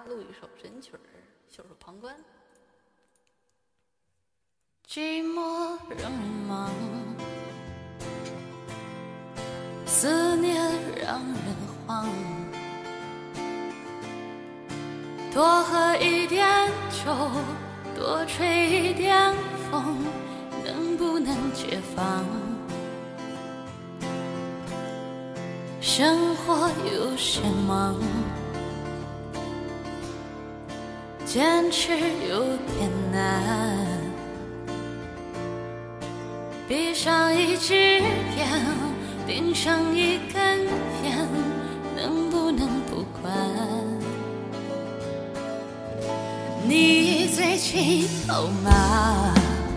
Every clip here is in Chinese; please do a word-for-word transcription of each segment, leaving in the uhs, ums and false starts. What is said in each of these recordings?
录一首神曲儿，袖手旁观。 寂寞让人忙，思念让人慌，多喝一点酒，多吹一点风，能不能解放？生活有些忙，坚持有点难，闭上一只眼，点上一根烟，能不能不管？你最近好吗？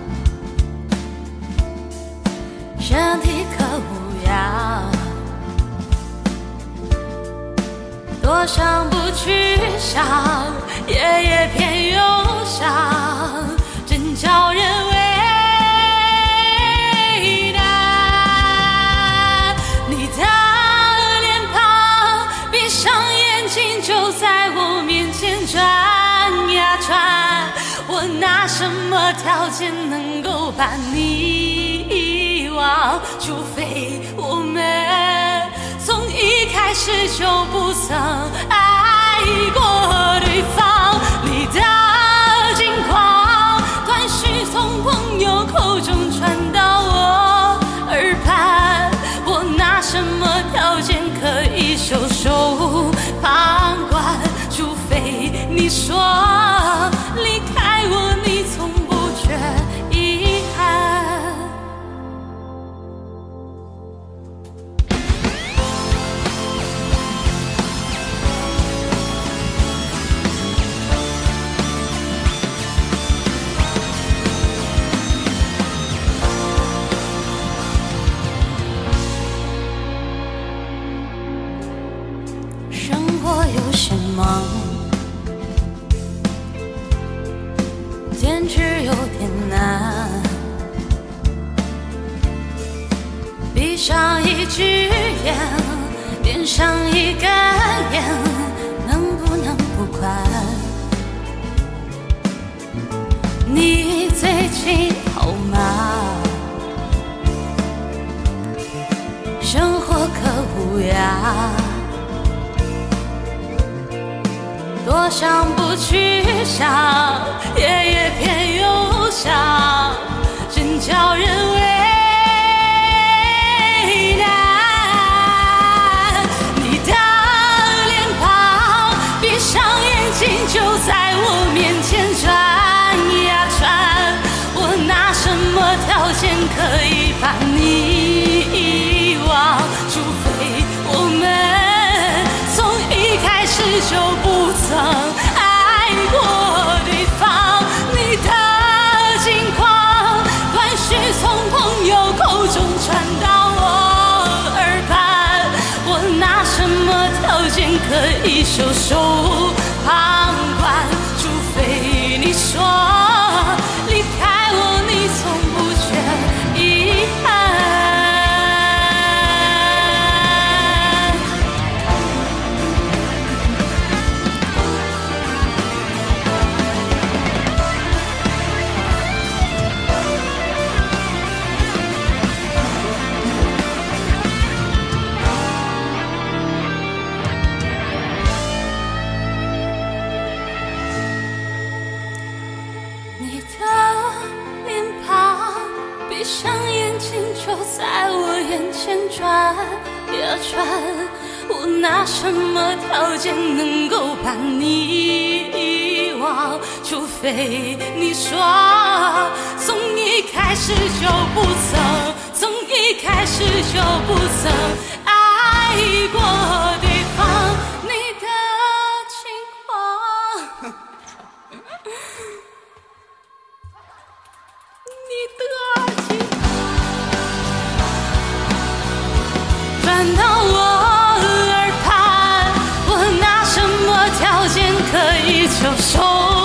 身体可无恙？多想不去想，夜夜偏忧伤，真叫人为难。你的脸庞，闭上眼睛就在我面前转呀转，我拿什么条件能够把你遗忘？除非我们从一开始就不曾爱过对方。你的近况断续从朋友口中传到我耳畔，我拿什么条件可以袖手旁观？除非你说离开我你从不觉遗憾。生活有些忙，坚持有点难，闭上一只眼，点上一根烟，能不能不管？你最近好吗？生活可无恙？多想不去想，夜夜偏忧伤，真叫人为难。你的脸庞，闭上眼睛就在我面前转呀转，我拿什么条件可以把你遗忘？除非我们从一开始就不曾爱过对方。你的近况断续从朋友口中传到我耳畔，我拿什么条件可以袖手旁观？除非你说离开我你从不觉遗憾。你的脸庞，闭上眼睛就在我眼前转呀转，我拿什么条件能够把你遗忘？除非你说从一开始就不曾，从一开始就不曾爱过对方。你的情况你的情转到我耳畔，我拿什么条件可以袖手